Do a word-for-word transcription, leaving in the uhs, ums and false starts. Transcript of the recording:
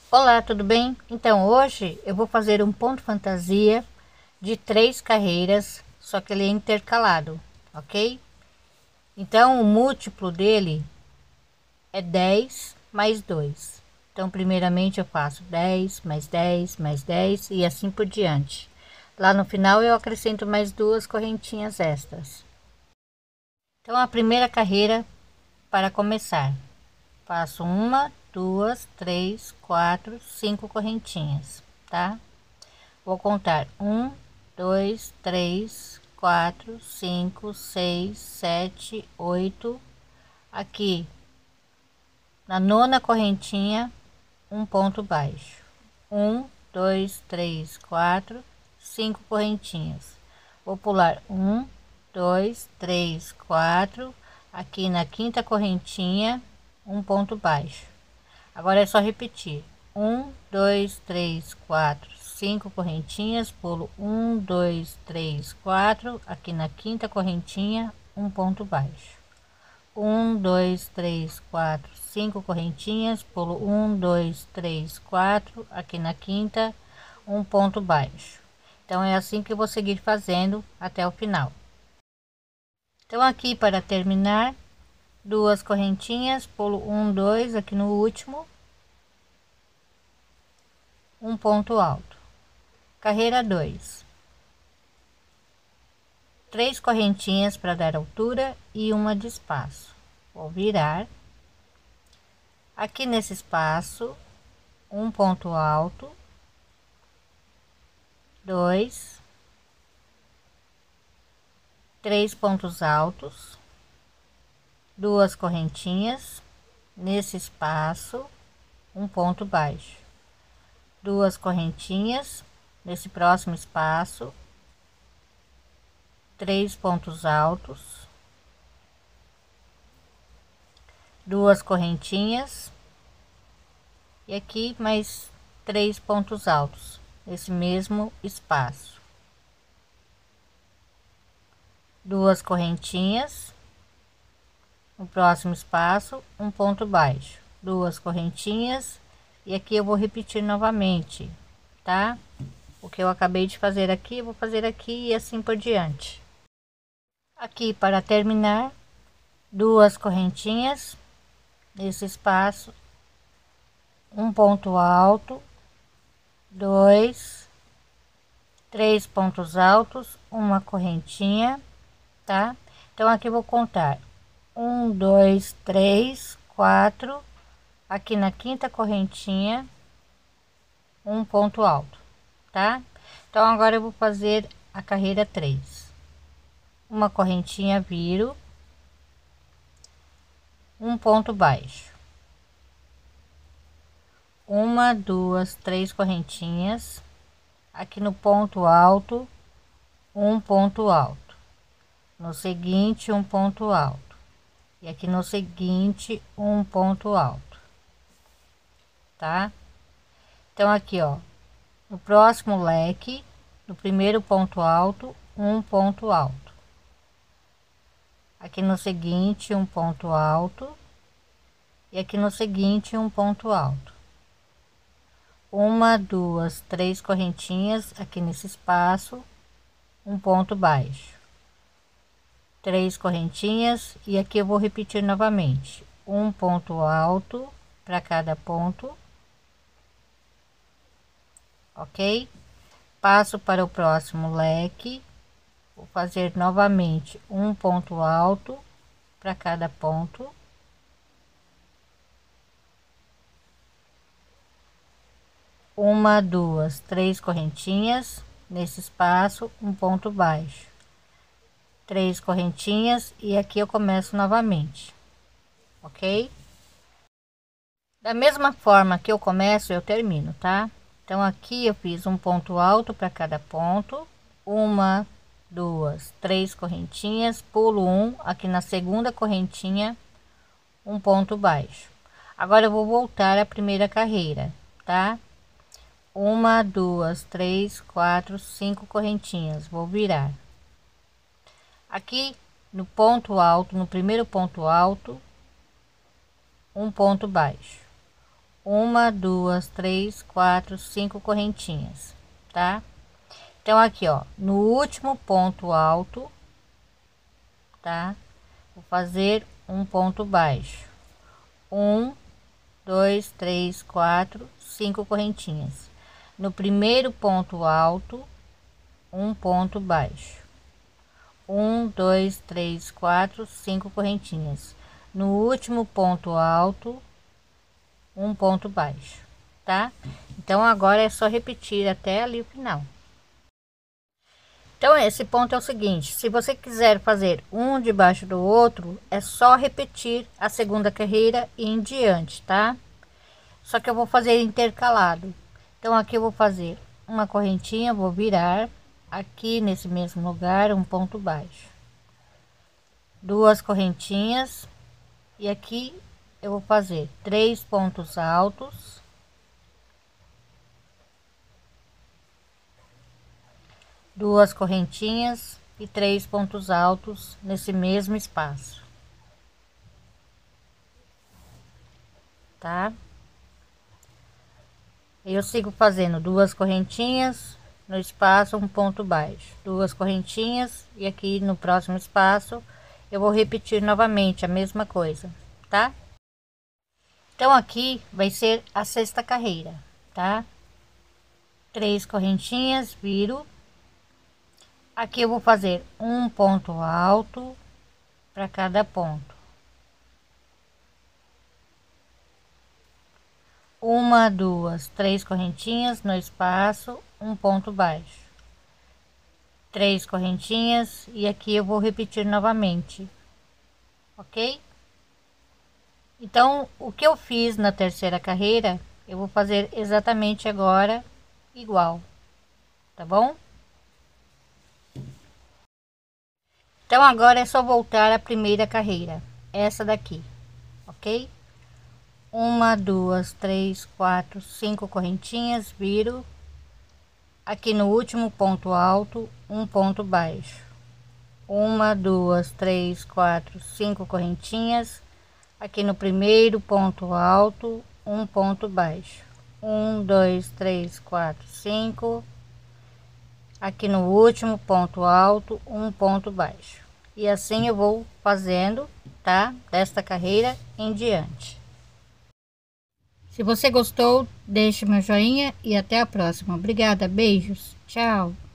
Olá, tudo bem? Então hoje eu vou fazer um ponto fantasia de três carreiras, só que ele é intercalado, ok? Então o múltiplo dele é dez mais dois. Então primeiramente eu faço dez mais dez mais dez e assim por diante. Lá no final eu acrescento mais duas correntinhas extras. Então a primeira carreira, para começar, faço uma, duas, três, quatro, cinco correntinhas, tá? Vou contar um, dois, três, quatro, cinco, seis, sete, oito. Aqui na nona correntinha, um ponto baixo. Um, dois, três, quatro, cinco correntinhas. Vou pular um, dois, três, quatro. Aqui na quinta correntinha, um ponto baixo. Agora é só repetir: um, dois, três, quatro, cinco correntinhas, pulo um, dois, três, quatro. Aqui na quinta correntinha, um ponto baixo. um, dois, três, quatro, cinco correntinhas, pulo um, dois, três, quatro. Aqui na quinta, um ponto baixo. Então é assim que eu vou seguir fazendo até o final. Então aqui, para terminar, duas correntinhas, pulo um, dois. Aqui no último, um ponto alto. Carreira dois, três correntinhas para dar altura e uma de espaço. Vou virar aqui nesse espaço, um ponto alto, dois, três pontos altos, duas correntinhas nesse espaço, um ponto baixo, duas correntinhas nesse próximo espaço, três pontos altos, duas correntinhas e aqui mais três pontos altos nesse mesmo espaço, duas correntinhas no próximo espaço, um ponto baixo, duas correntinhas e aqui eu vou repetir novamente, tá? O que eu acabei de fazer aqui, eu vou fazer aqui e assim por diante. Aqui, para terminar, duas correntinhas nesse espaço, um ponto alto, dois, três pontos altos, uma correntinha, tá? Então aqui eu vou contar um, dois, três, quatro. Aqui na quinta correntinha, um ponto alto, tá? Então agora eu vou fazer a carreira três. Uma correntinha, viro, um ponto baixo, uma, duas, três correntinhas. Aqui no ponto alto, um ponto alto, no seguinte um ponto alto e aqui no seguinte um ponto alto, tá? Então aqui, ó, no próximo leque, no primeiro ponto alto, um ponto alto, aqui no seguinte um ponto alto e aqui no seguinte um ponto alto, uma, duas, três correntinhas aqui nesse espaço, um ponto baixo, três correntinhas e aqui eu vou repetir novamente, um ponto alto para cada ponto, ok? Passo para o próximo leque, vou fazer novamente um ponto alto para cada ponto, uma, duas, três correntinhas nesse espaço, um ponto baixo, três correntinhas e aqui eu começo novamente, ok? Da mesma forma que eu começo, eu termino, tá? Então aqui eu fiz um ponto alto para cada ponto, uma, duas, três correntinhas, pulo um, aqui na segunda correntinha, um ponto baixo. Agora eu vou voltar à primeira carreira, tá? Uma, duas, três, quatro, cinco correntinhas, vou virar. Aqui no ponto alto, no primeiro ponto alto, um ponto baixo, uma, duas, três, quatro, cinco correntinhas, tá? Então aqui, ó, no último ponto alto, tá? Vou fazer um ponto baixo, um, dois, três, quatro, cinco correntinhas. No primeiro ponto alto, um ponto baixo, um, dois, três, quatro, cinco correntinhas. No último ponto alto, um ponto baixo, tá? Então agora é só repetir até ali o final. Então esse ponto é o seguinte: se você quiser fazer um debaixo do outro, é só repetir a segunda carreira e em diante, tá? Só que eu vou fazer intercalado. Então aqui eu vou fazer uma correntinha, vou virar aqui nesse mesmo lugar um ponto baixo, duas correntinhas, e aqui eu vou fazer três pontos altos, duas correntinhas e três pontos altos nesse mesmo espaço, tá? Eu sigo fazendo duas correntinhas no espaço, um ponto baixo, duas correntinhas, e aqui no próximo espaço eu vou repetir novamente a mesma coisa, tá? Então aqui vai ser a sexta carreira, tá? Três correntinhas, viro. Aqui eu vou fazer um ponto alto para cada ponto, uma, duas, três correntinhas no espaço, um ponto baixo, três correntinhas, e aqui eu vou repetir novamente, ok? Então o que eu fiz na terceira carreira eu vou fazer exatamente agora igual, tá bom? Então agora é só voltar à primeira carreira, essa daqui, ok? Uma, duas, três, quatro, cinco correntinhas, viro. Aqui no último ponto alto, um ponto baixo, uma, duas, três, quatro, cinco correntinhas. Aqui no primeiro ponto alto, um ponto baixo, um, dois, três, quatro, cinco. Aqui no último ponto alto, um ponto baixo, e assim eu vou fazendo, tá? Desta carreira em diante. Se você gostou, deixe meu joinha e até a próxima. Obrigada, beijos, tchau.